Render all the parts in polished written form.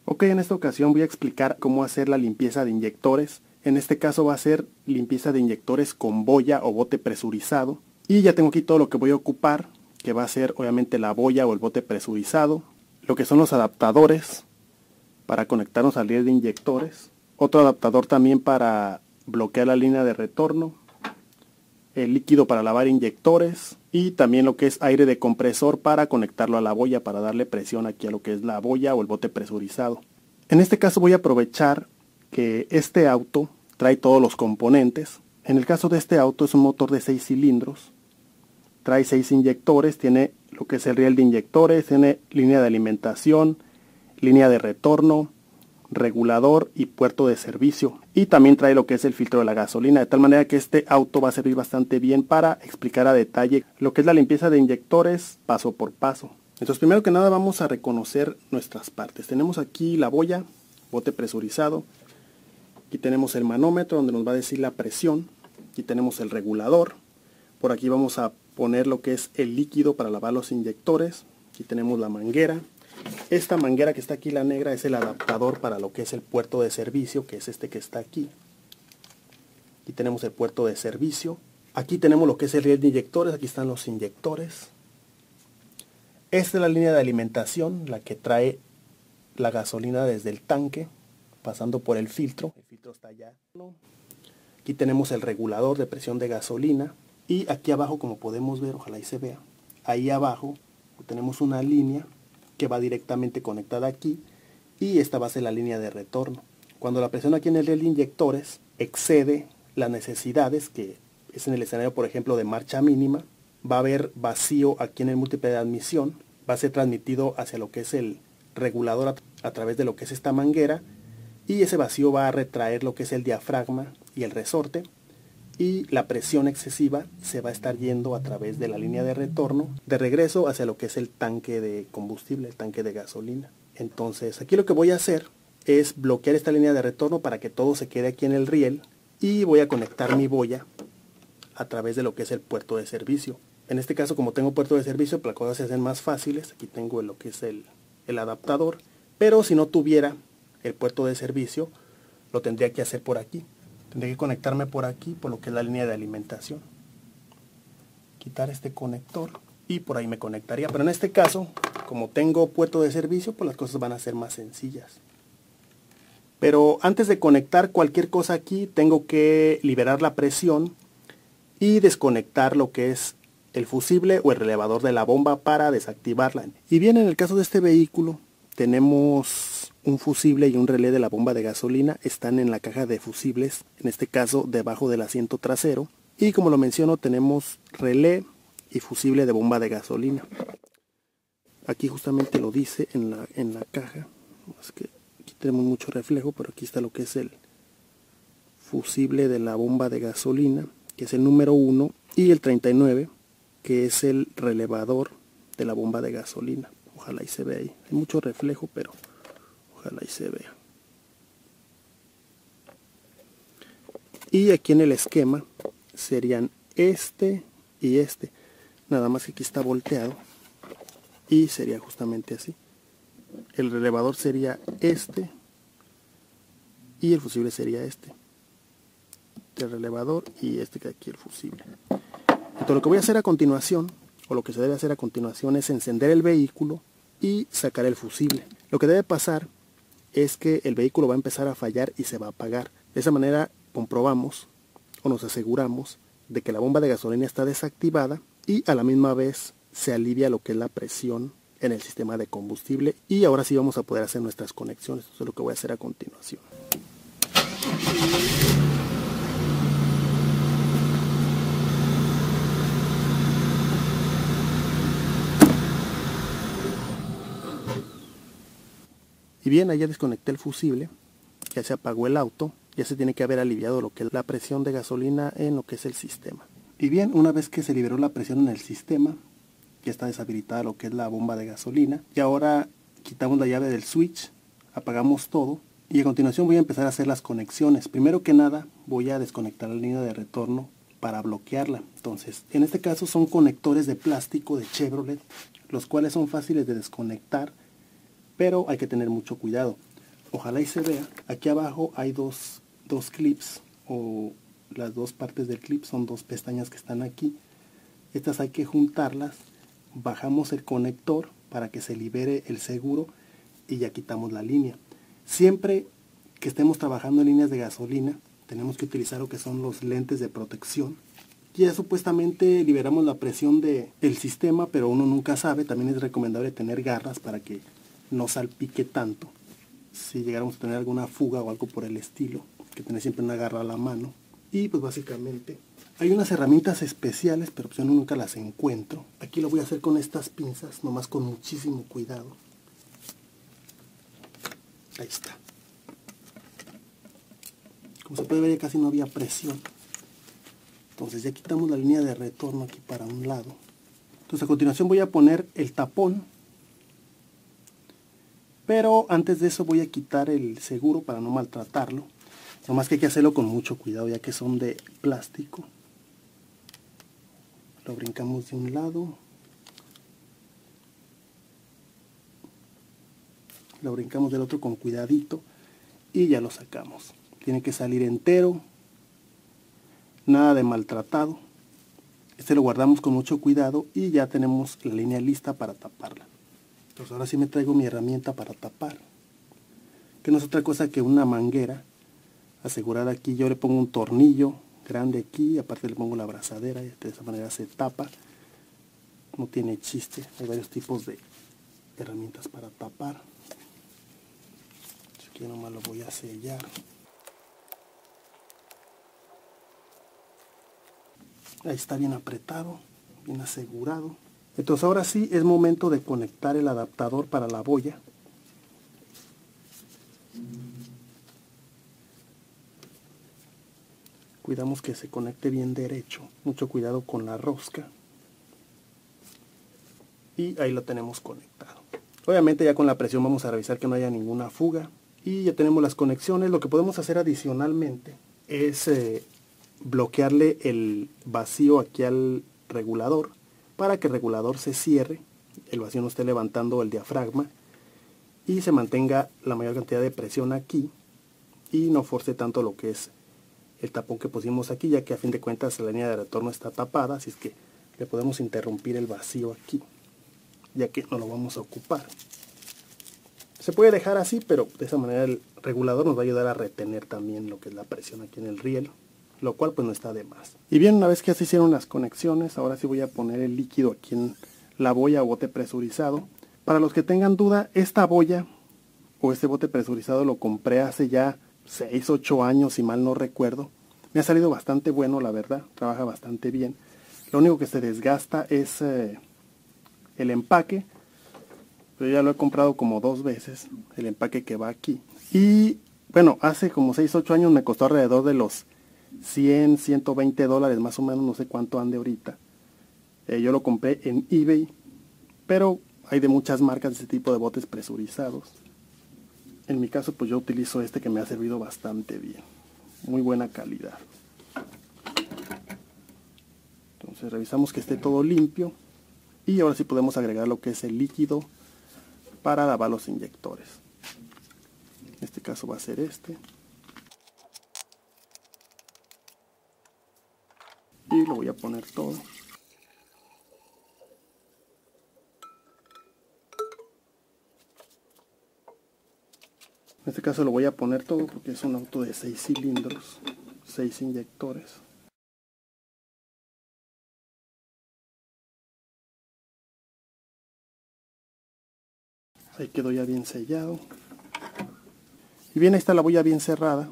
Ok, en esta ocasión voy a explicar cómo hacer la limpieza de inyectores. En este caso va a ser limpieza de inyectores con boya o bote presurizado. Y ya tengo aquí todo lo que voy a ocupar, que va a ser obviamente la boya o el bote presurizado, lo que son los adaptadores para conectarnos al riel de inyectores, otro adaptador también para bloquear la línea de retorno, el líquido para lavar inyectores y también lo que es aire de compresor para conectarlo a la boya para darle presión aquí a lo que es la boya o el bote presurizado. En este caso voy a aprovechar que este auto trae todos los componentes. En el caso de este auto es un motor de 6 cilindros, trae 6 inyectores, tiene lo que es el riel de inyectores, tiene línea de alimentación, línea de retorno, regulador y puerto de servicio, y también trae lo que es el filtro de la gasolina, de tal manera que este auto va a servir bastante bien para explicar a detalle lo que es la limpieza de inyectores paso por paso. Entonces, primero que nada vamos a reconocer nuestras partes. Tenemos aquí la boya, bote presurizado, aquí tenemos el manómetro donde nos va a decir la presión, aquí tenemos el regulador, por aquí vamos a poner lo que es el líquido para lavar los inyectores, aquí tenemos la manguera. Esta manguera que está aquí, la negra, es el adaptador para lo que es el puerto de servicio, que es este que está aquí. Aquí tenemos el puerto de servicio. Aquí tenemos lo que es el riel de inyectores, aquí están los inyectores. Esta es la línea de alimentación, la que trae la gasolina desde el tanque, pasando por el filtro. El filtro está allá. Aquí tenemos el regulador de presión de gasolina. Y aquí abajo, como podemos ver, ojalá ahí se vea, ahí abajo tenemos una línea que va directamente conectada aquí, y esta va a ser la línea de retorno. Cuando la presión aquí en el riel de inyectores excede las necesidades, que es en el escenario por ejemplo de marcha mínima, va a haber vacío aquí en el múltiple de admisión, va a ser transmitido hacia lo que es el regulador a través de lo que es esta manguera, y ese vacío va a retraer lo que es el diafragma y el resorte, y la presión excesiva se va a estar yendo a través de la línea de retorno de regreso hacia lo que es el tanque de combustible, el tanque de gasolina. Entonces aquí lo que voy a hacer es bloquear esta línea de retorno para que todo se quede aquí en el riel, y voy a conectar mi boya a través de lo que es el puerto de servicio. En este caso, como tengo puerto de servicio, las cosas se hacen más fáciles. Aquí tengo lo que es el adaptador, pero si no tuviera el puerto de servicio, lo tendría que hacer por aquí. Tendré que conectarme por aquí, por lo que es la línea de alimentación. Quitar este conector y por ahí me conectaría. Pero en este caso, como tengo puerto de servicio, pues las cosas van a ser más sencillas. Pero antes de conectar cualquier cosa aquí, tengo que liberar la presión y desconectar lo que es el fusible o el relevador de la bomba para desactivarla. Y bien, en el caso de este vehículo, tenemos un fusible y un relé de la bomba de gasolina, están en la caja de fusibles, en este caso debajo del asiento trasero, y como lo menciono tenemos relé y fusible de bomba de gasolina. Aquí justamente lo dice en la caja, es que aquí tenemos mucho reflejo, pero aquí está lo que es el fusible de la bomba de gasolina, que es el número 1, y el 39, que es el relevador de la bomba de gasolina. Ojalá y se vea ahí, hay mucho reflejo, pero ojalá y se vea. Y aquí en el esquema serían este y este. Nada más que aquí está volteado. Y sería justamente así. El relevador sería este. Y el fusible sería este. El relevador y este que aquí el fusible. Entonces lo que voy a hacer a continuación, o lo que se debe hacer a continuación, es encender el vehículo y sacar el fusible. Lo que debe pasar es que el vehículo va a empezar a fallar y se va a apagar. De esa manera comprobamos o nos aseguramos de que la bomba de gasolina está desactivada, y a la misma vez se alivia lo que es la presión en el sistema de combustible, y ahora sí vamos a poder hacer nuestras conexiones. Eso es lo que voy a hacer a continuación. Y bien, ahí ya desconecté el fusible, ya se apagó el auto, ya se tiene que haber aliviado lo que es la presión de gasolina en lo que es el sistema. Y bien, una vez que se liberó la presión en el sistema, ya está deshabilitada lo que es la bomba de gasolina, y ahora quitamos la llave del switch, apagamos todo, y a continuación voy a empezar a hacer las conexiones. Primero que nada voy a desconectar la línea de retorno para bloquearla. Entonces, en este caso son conectores de plástico de Chevrolet, los cuales son fáciles de desconectar, pero hay que tener mucho cuidado. ojalá y se vea, aquí abajo hay dos clips, o las dos partes del clip son dos pestañas que están aquí. Estas hay que juntarlas, bajamos el conector para que se libere el seguro y ya quitamos la línea. Siempre que estemos trabajando en líneas de gasolina, tenemos que utilizar lo que son los lentes de protección. Ya supuestamente liberamos la presión del sistema, pero uno nunca sabe. También es recomendable tener garras para que no salpique tanto. Si llegáramos a tener alguna fuga o algo por el estilo, que tener siempre una garra a la mano. Y pues básicamente hay unas herramientas especiales, pero pues yo nunca las encuentro. Aquí lo voy a hacer con estas pinzas, nomás con muchísimo cuidado. Ahí está. Como se puede ver, ya casi no había presión. Entonces ya quitamos la línea de retorno aquí para un lado. Entonces a continuación voy a poner el tapón. Pero antes de eso voy a quitar el seguro para no maltratarlo. Nomás que hay que hacerlo con mucho cuidado ya que son de plástico. Lo brincamos de un lado. Lo brincamos del otro con cuidadito. Y ya lo sacamos. Tiene que salir entero. Nada de maltratado. Este lo guardamos con mucho cuidado y ya tenemos la línea lista para taparla. Entonces ahora sí me traigo mi herramienta para tapar. Que no es otra cosa que una manguera. Asegurada aquí, yo le pongo un tornillo grande aquí, aparte le pongo la abrazadera y de esa manera se tapa. No tiene chiste, hay varios tipos de herramientas para tapar. Aquí nomás lo voy a sellar. Ahí está bien apretado, bien asegurado. Entonces ahora sí es momento de conectar el adaptador para la boya. Cuidamos que se conecte bien derecho, mucho cuidado con la rosca. Y ahí lo tenemos conectado. Obviamente ya con la presión vamos a revisar que no haya ninguna fuga. Y ya tenemos las conexiones. Lo que podemos hacer adicionalmente es bloquearle el vacío aquí al regulador para que el regulador se cierre, el vacío no esté levantando el diafragma y se mantenga la mayor cantidad de presión aquí y no force tanto lo que es el tapón que pusimos aquí, ya que a fin de cuentas la línea de retorno está tapada, así es que le podemos interrumpir el vacío aquí, ya que no lo vamos a ocupar. Se puede dejar así, pero de esa manera el regulador nos va a ayudar a retener también lo que es la presión aquí en el riel, lo cual pues no está de más. Y bien, una vez que se hicieron las conexiones, ahora sí voy a poner el líquido aquí en la boya o bote presurizado. Para los que tengan duda, esta boya o este bote presurizado lo compré hace ya 6-8 años, si mal no recuerdo. Me ha salido bastante bueno, la verdad, trabaja bastante bien. Lo único que se desgasta es el empaque, pero ya lo he comprado como 2 veces, el empaque que va aquí. Y bueno, hace como 6-8 años me costó alrededor de los $100-120 más o menos, no sé cuánto ande ahorita. Yo lo compré en eBay, pero hay de muchas marcas de este tipo de botes presurizados. En mi caso pues yo utilizo este que me ha servido bastante bien, muy buena calidad. Entonces revisamos que esté todo limpio y ahora sí podemos agregar lo que es el líquido para lavar los inyectores. En este caso va a ser este. Y lo voy a poner todo. En este caso lo voy a poner todo porque es un auto de 6 cilindros, 6 inyectores. Ahí quedó ya bien sellado. Y bien, ahí está la boya bien cerrada.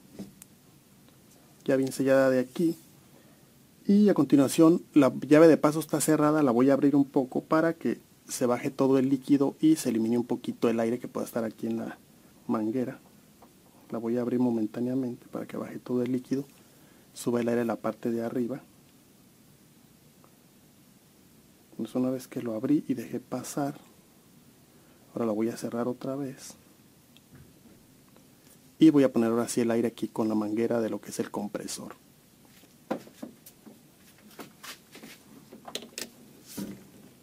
Ya bien sellada de aquí. Y a continuación la llave de paso está cerrada, la voy a abrir un poco para que se baje todo el líquido y se elimine un poquito el aire que pueda estar aquí en la manguera. La voy a abrir momentáneamente para que baje todo el líquido, suba el aire a la parte de arriba. Entonces una vez que lo abrí y dejé pasar, ahora la voy a cerrar otra vez. Y voy a poner ahora sí el aire aquí con la manguera de lo que es el compresor.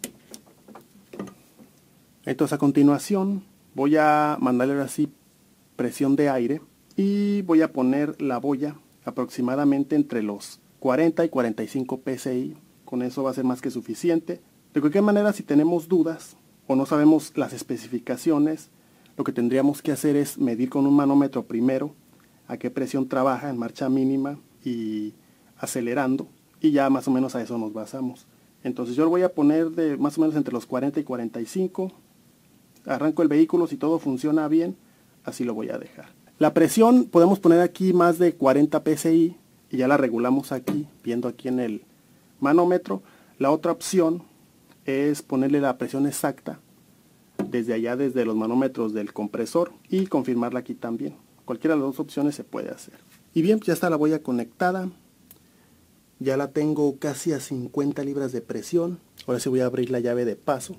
Entonces a continuación voy a mandarle ahora sí presión de aire y voy a poner la boya aproximadamente entre los 40 y 45 psi. Con eso va a ser más que suficiente. De cualquier manera, si tenemos dudas o no sabemos las especificaciones, lo que tendríamos que hacer es medir con un manómetro primero a qué presión trabaja en marcha mínima y acelerando, y ya más o menos a eso nos basamos. Entonces yo lo voy a poner de más o menos entre los 40 y 45. Arranco el vehículo, si todo funciona bien, así lo voy a dejar. La presión podemos poner aquí más de 40 psi y ya la regulamos aquí, viendo aquí en el manómetro. La otra opción es ponerle la presión exacta desde allá, desde los manómetros del compresor, y confirmarla aquí también. Cualquiera de las dos opciones se puede hacer. Y bien, ya está la boya conectada. Ya la tengo casi a 50 libras de presión. Ahora sí voy a abrir la llave de paso.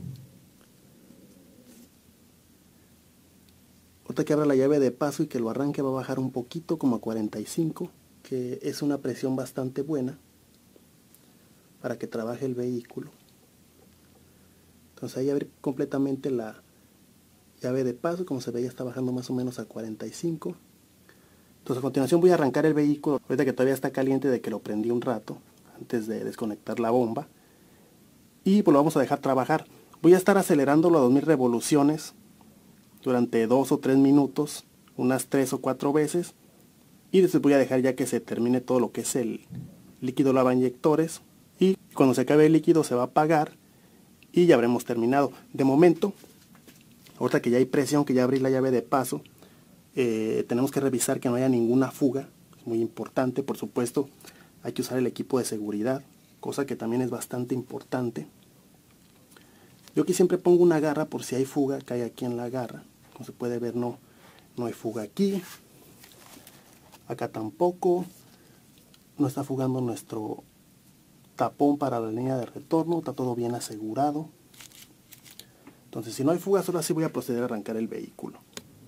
Ahorita que abra la llave de paso y que lo arranque, va a bajar un poquito, como a 45, que es una presión bastante buena para que trabaje el vehículo. Entonces ahí abrí completamente la llave de paso, como se ve ya está bajando más o menos a 45. Entonces a continuación voy a arrancar el vehículo, ahorita que todavía está caliente de que lo prendí un rato, antes de desconectar la bomba. Y pues lo vamos a dejar trabajar. Voy a estar acelerándolo a 2000 revoluciones durante 2 o 3 minutos, unas 3 o 4 veces. Y después voy a dejar ya que se termine todo lo que es el líquido lavainyectores. Y cuando se acabe el líquido se va a apagar y ya habremos terminado. De momento, ahorita que ya hay presión, que ya abrí la llave de paso, tenemos que revisar que no haya ninguna fuga. Es muy importante, por supuesto. Hay que usar el equipo de seguridad, cosa que también es bastante importante. Yo aquí siempre pongo una garra por si hay fuga, cae aquí en la garra. Como se puede ver, no hay fuga aquí. Acá tampoco. No está fugando nuestro tapón para la línea de retorno, está todo bien asegurado. Entonces, si no hay fugas, ahora sí voy a proceder a arrancar el vehículo.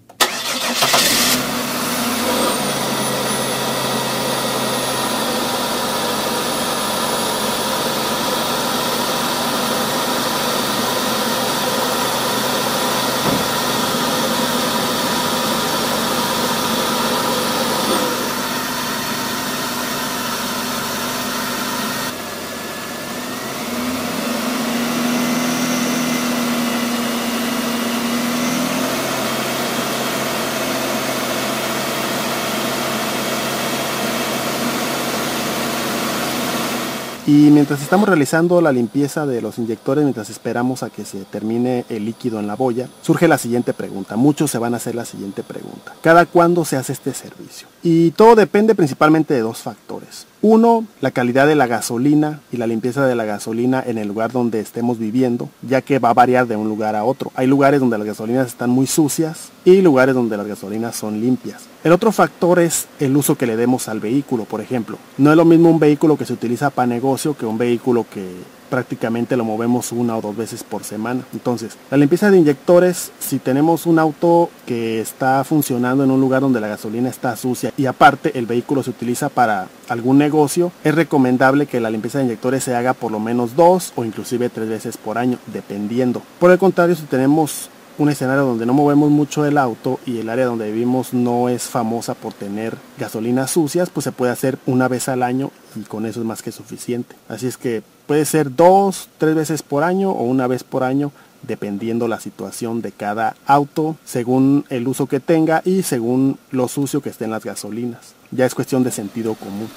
Y mientras estamos realizando la limpieza de los inyectores, mientras esperamos a que se termine el líquido en la boya, surge la siguiente pregunta. Muchos se van a hacer la siguiente pregunta. ¿Cada cuándo se hace este servicio? Y todo depende principalmente de dos factores. Uno, la calidad de la gasolina y la limpieza de la gasolina en el lugar donde estemos viviendo, ya que va a variar de un lugar a otro. Hay lugares donde las gasolinas están muy sucias y lugares donde las gasolinas son limpias. El otro factor es el uso que le demos al vehículo. Por ejemplo, no es lo mismo un vehículo que se utiliza para negocio que un vehículo que prácticamente lo movemos 1 o 2 veces por semana. Entonces, la limpieza de inyectores, si tenemos un auto que está funcionando en un lugar donde la gasolina está sucia y aparte el vehículo se utiliza para algún negocio, es recomendable que la limpieza de inyectores se haga por lo menos 2 o inclusive 3 veces por año, dependiendo. Por el contrario, si tenemos un escenario donde no movemos mucho el auto y el área donde vivimos no es famosa por tener gasolinas sucias, pues se puede hacer una vez al año y con eso es más que suficiente. Así es que puede ser 2, 3 veces por año o una vez por año, dependiendo la situación de cada auto, según el uso que tenga y según lo sucio que estén las gasolinas. Ya es cuestión de sentido común.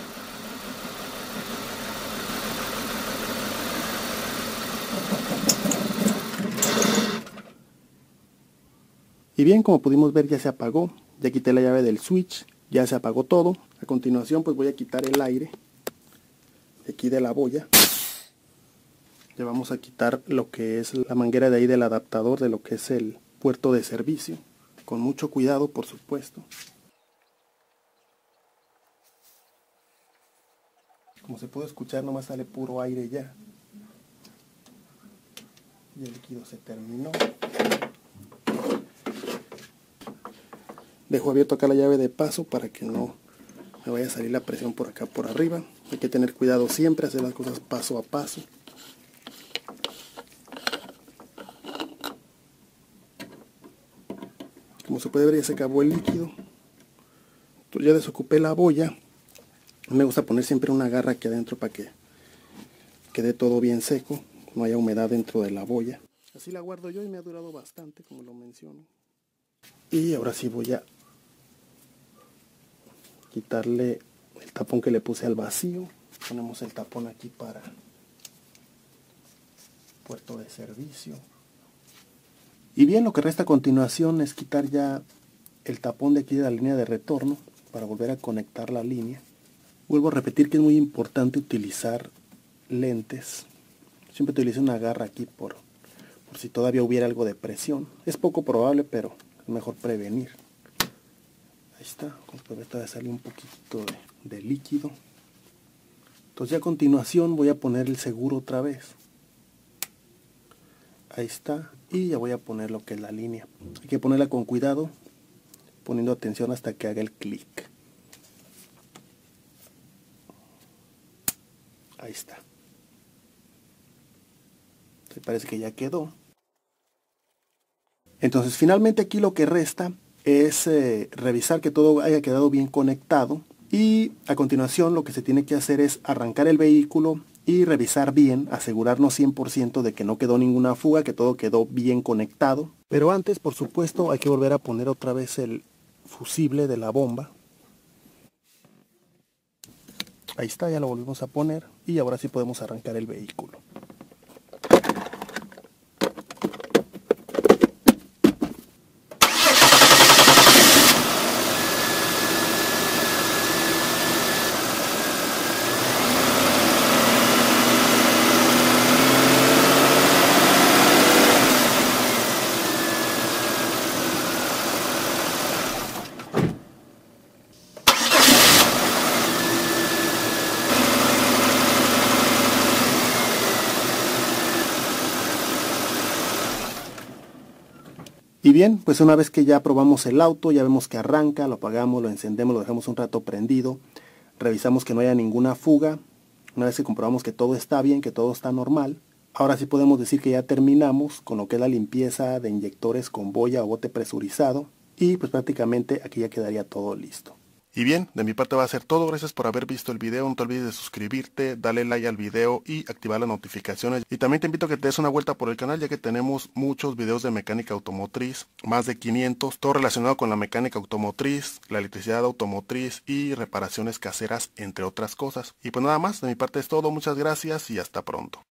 Y bien, como pudimos ver, ya se apagó. Ya quité la llave del switch, ya se apagó todo. A continuación pues voy a quitar el aire de aquí de la boya. Le vamos a quitar lo que es la manguera de ahí del adaptador de lo que es el puerto de servicio. Con mucho cuidado, por supuesto. Como se puede escuchar, nomás sale puro aire ya. Y el líquido se terminó. Dejo abierto acá la llave de paso para que no me vaya a salir la presión por acá por arriba. Hay que tener cuidado siempre, hacer las cosas paso a paso. Como se puede ver ya se acabó el líquido. Entonces ya desocupé la boya. Me gusta poner siempre una garra aquí adentro para que quede todo bien seco, no haya humedad dentro de la boya. Así la guardo yo y me ha durado bastante, como lo menciono. Y ahora sí voy a quitarle el tapón que le puse al vacío. Ponemos el tapón aquí para puerto de servicio. Y bien, lo que resta a continuación es quitar ya el tapón de aquí de la línea de retorno para volver a conectar la línea. Vuelvo a repetir que es muy importante utilizar lentes. Siempre utilizo una garra aquí por si todavía hubiera algo de presión. Es poco probable, pero es mejor prevenir. Ahí está, como puede ver, todavía sale un poquito de líquido. Entonces ya a continuación voy a poner el seguro otra vez. Ahí está, y ya voy a poner lo que es la línea. Hay que ponerla con cuidado, poniendo atención hasta que haga el clic. Ahí está. Me parece que ya quedó. Entonces finalmente aquí lo que resta es revisar que todo haya quedado bien conectado. Y a continuación lo que se tiene que hacer es arrancar el vehículo y revisar bien, asegurarnos 100% de que no quedó ninguna fuga, que todo quedó bien conectado. Pero antes, por supuesto, hay que volver a poner otra vez el fusible de la bomba. Ahí está, ya lo volvimos a poner y ahora sí podemos arrancar el vehículo. Y bien, pues una vez que ya probamos el auto, ya vemos que arranca, lo apagamos, lo encendemos, lo dejamos un rato prendido, revisamos que no haya ninguna fuga. Una vez que comprobamos que todo está bien, que todo está normal, ahora sí podemos decir que ya terminamos con lo que es la limpieza de inyectores con boya o bote presurizado, y pues prácticamente aquí ya quedaría todo listo. Y bien, de mi parte va a ser todo. Gracias por haber visto el video. No te olvides de suscribirte, darle like al video y activar las notificaciones. Y también te invito a que te des una vuelta por el canal, ya que tenemos muchos videos de mecánica automotriz, más de 500, todo relacionado con la mecánica automotriz, la electricidad automotriz y reparaciones caseras, entre otras cosas. Y pues nada más, de mi parte es todo. Muchas gracias y hasta pronto.